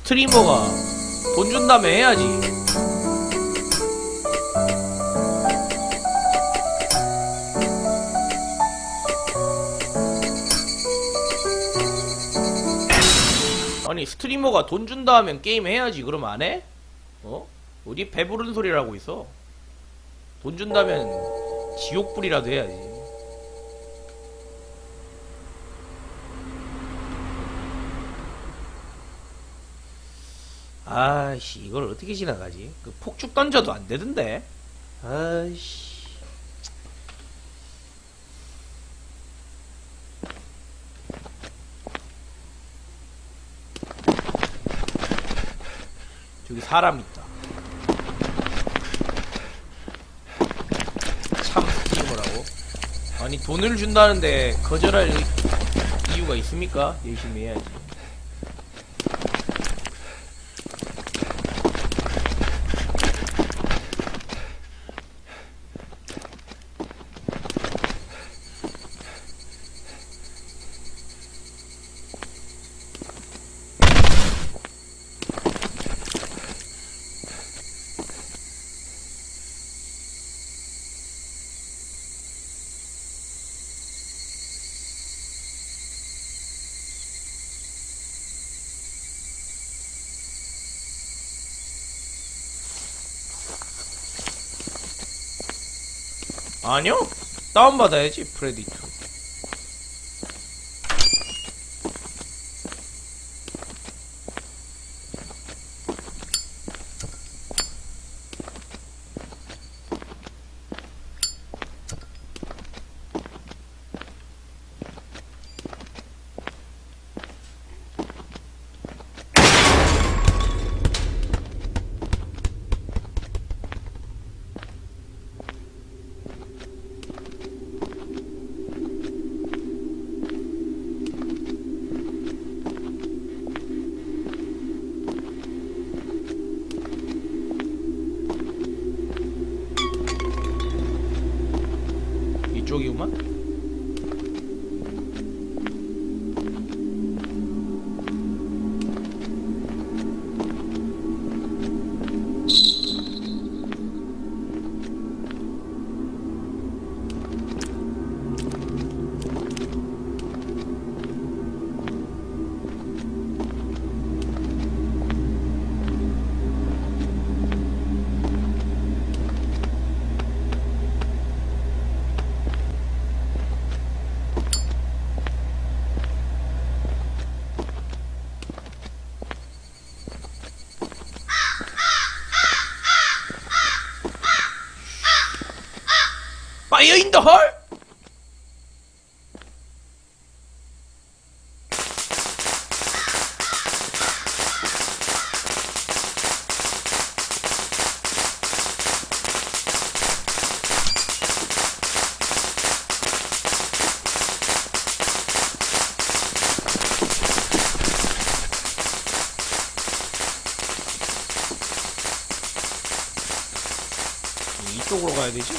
스트리머가 돈 준다며 해야지. 아니 스트리머가 돈 준다 하면 게임 해야지. 그럼 안 해? 어? 어디 배부른 소리라고 있어. 돈 준다면 지옥불이라도 해야지. 아이씨 이걸 어떻게 지나가지? 그 폭죽 던져도 안 되던데. 아이씨. 저기 사람 있다. 참 스트리머라고? 아니 돈을 준다는데 거절할 이유가 있습니까? 열심히 해야지. 아니요? 다운받아야지 프레디투. 이쪽이구만? 파이어 인 더 홀! 이쪽으로 가야 되지?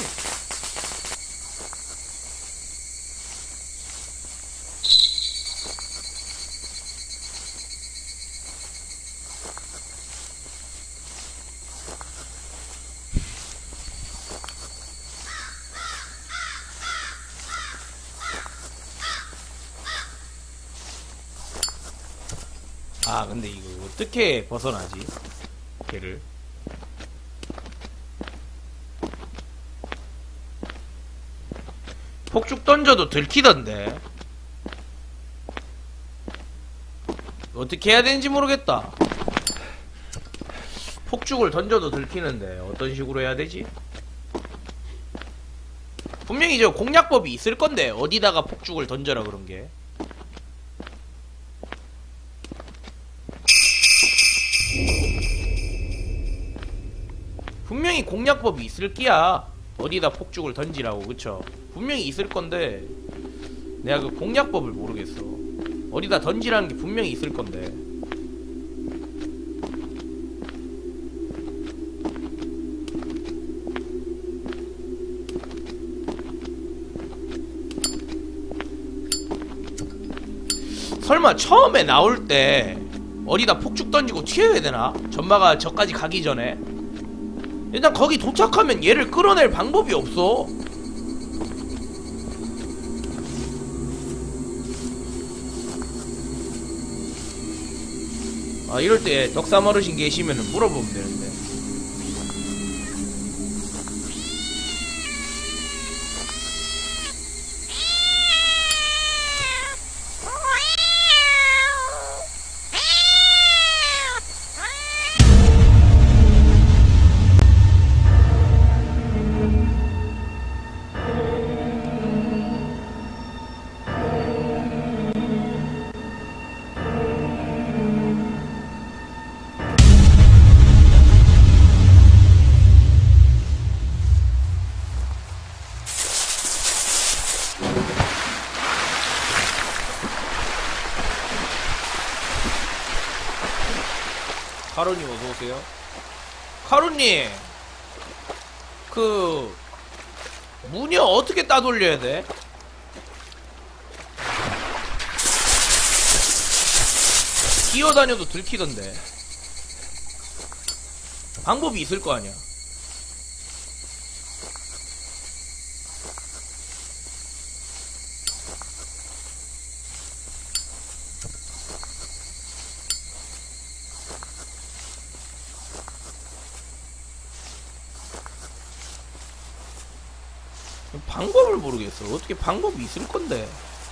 아 근데 이거 어떻게 벗어나지? 걔를 폭죽 던져도 들키던데 어떻게 해야 되는지 모르겠다. 폭죽을 던져도 들키는데 어떤 식으로 해야 되지? 분명히 저 공략법이 있을 건데 어디다가 폭죽을 던져라 그런 게. 분명히 공략법이 있을 끼야. 어디다 폭죽을 던지라고. 그쵸? 분명히 있을 건데 내가 그 공략법을 모르겠어. 어디다 던지라는 게 분명히 있을 건데. 설마 처음에 나올 때 어디다 폭죽 던지고 튀어야 되나? 전마가 저까지 가기 전에. 일단 거기 도착하면 얘를 끌어낼 방법이 없어. 아, 이럴 때 덕삼 어르신 계시면은 물어보면 되는데. 카로님 어서오세요. 카로님, 그 무녀 어떻게 따돌려야 돼? 기어다녀도 들키던데. 방법이 있을 거 아니야. 방법을 모르겠어. 어떻게 방법이 있을 건데.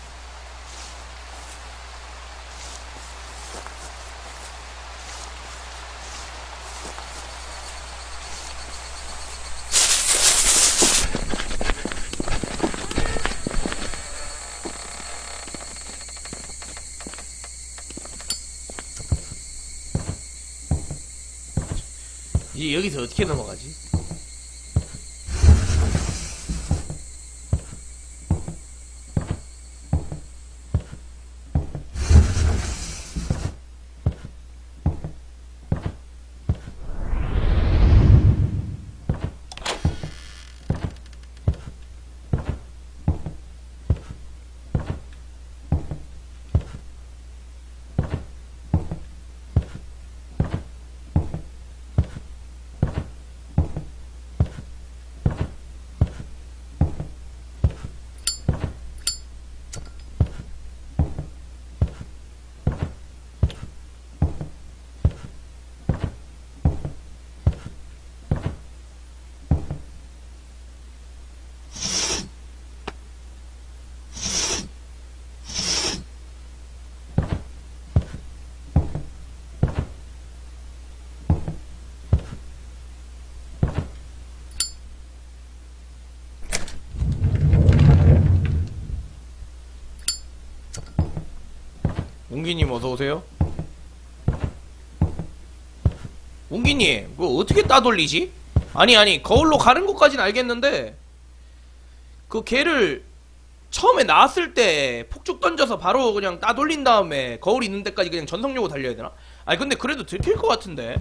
이제 여기서 어떻게 넘어가지? 웅기님 어서오세요. 웅기님 그거 어떻게 따돌리지? 아니 거울로 가는 것까진 알겠는데 그 걔를 처음에 나왔을 때 폭죽 던져서 바로 그냥 따돌린 다음에 거울 있는 데까지 그냥 전속력으로 달려야 되나? 아니 근데 그래도 들킬 것 같은데.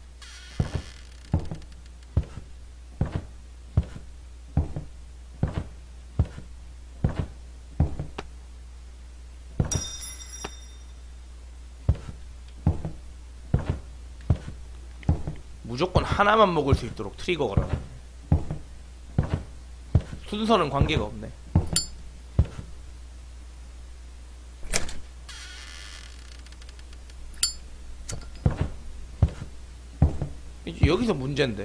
무조건 하나만 먹을 수 있도록 트리거 걸어놔. 순서는 관계가 없네. 이제 여기서 문제인데.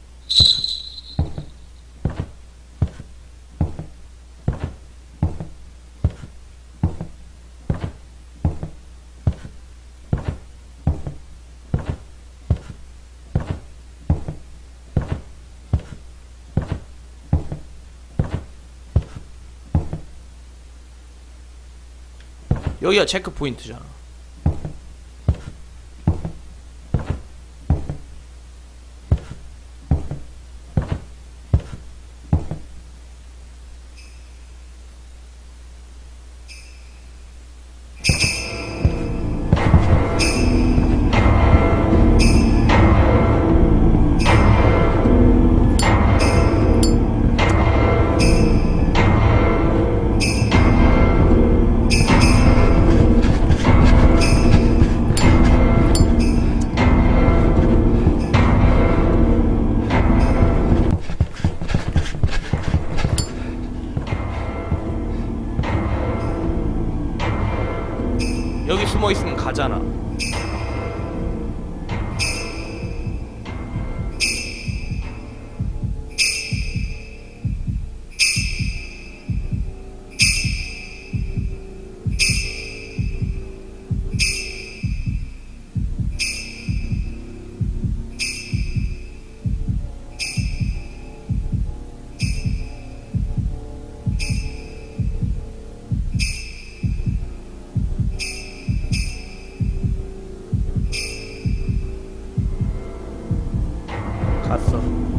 여기가 체크 포인트잖아. 갔어.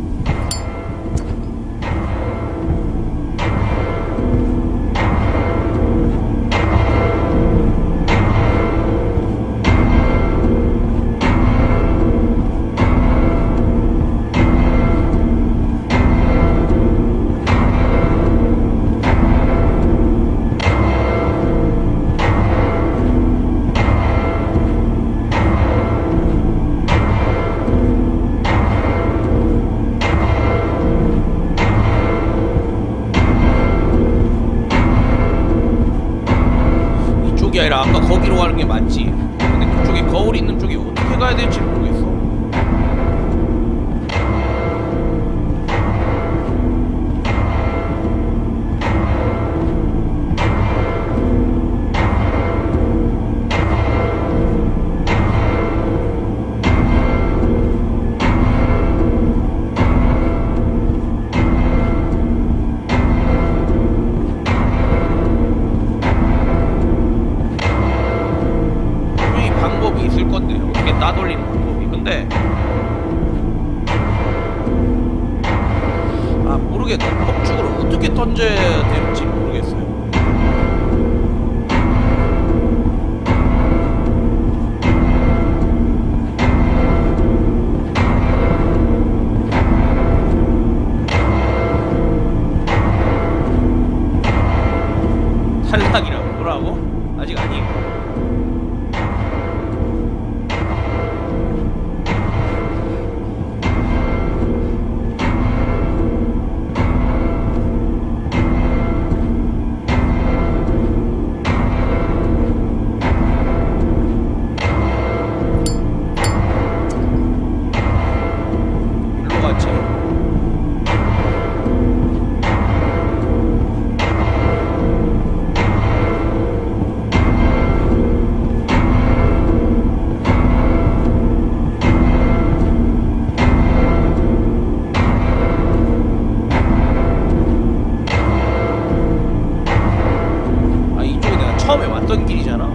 이쪽이 아니라 아까 거기로 가는 게 맞지. 근데 그쪽에 거울 있는 쪽에 어떻게 가야 될지 모르겠어. 분명히 방법이 있을 건데 어떻게 따돌리는 방법이. 근데 아 모르겠다. 폭죽을 어떻게 던져야 될지 모르겠어요. 탈락이라고? 뭐라고? 아직 아니에요. 일로 갔지. 아 이쪽은 내가 처음에 왔던 길이잖아.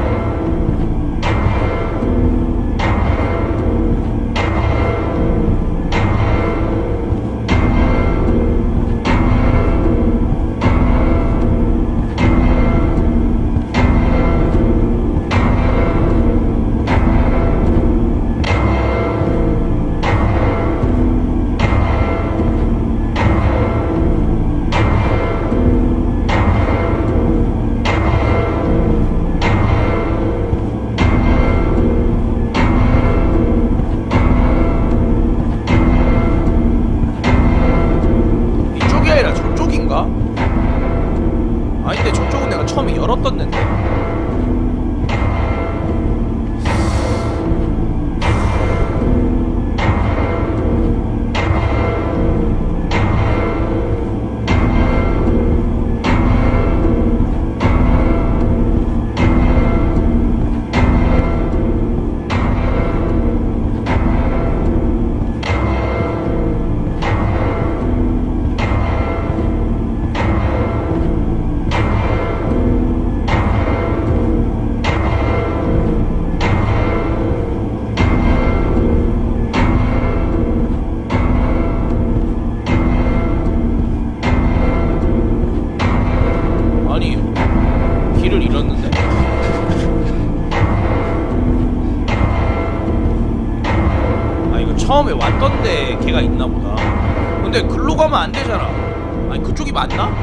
이쪽이 아니라 저쪽인가? 아닌데 저쪽은 내가 처음에 열었던 데인데. 아니 길을 잃었는데? 아 이거 처음에 왔던 데 걔가 있나 보다. 근데 글로 가면 안 되잖아. 아니 그쪽이 맞나?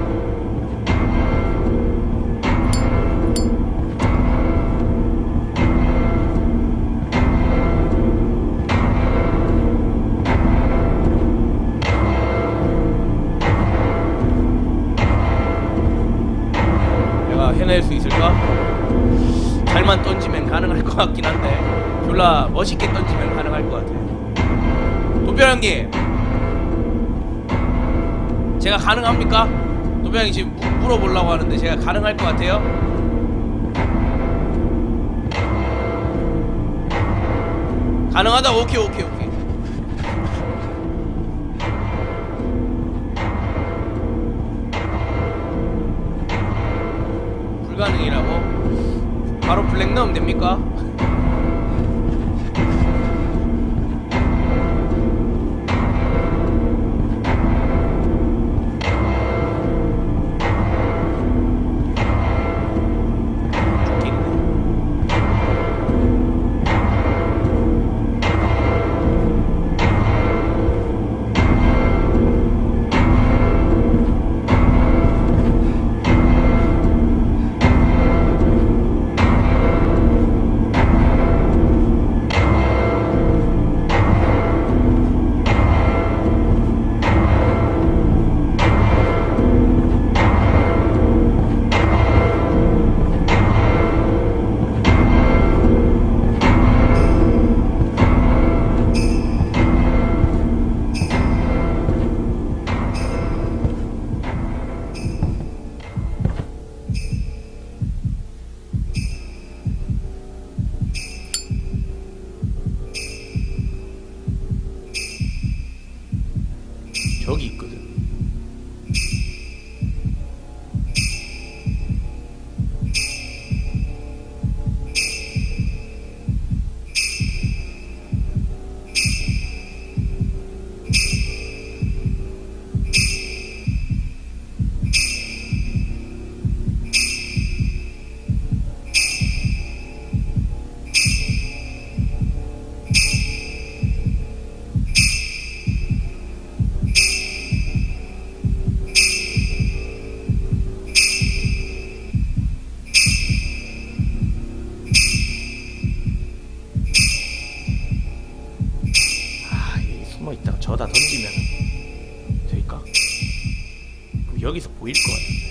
내가 해낼 수 있을까? 잘만 던지면 가능할 것 같긴 한데 졸라 멋있게 던지면 가능할 것 같아. 도별 형님 제가 가능합니까? 도별 형이 지금 물어보려고 하는데 제가 가능할 것 같아요? 가능하다. 오케이. 불가능이라고? 바로 블랙 넣으면 됩니까? 저다 던지면 될까? 그럼 여기서 보일 것 같은데.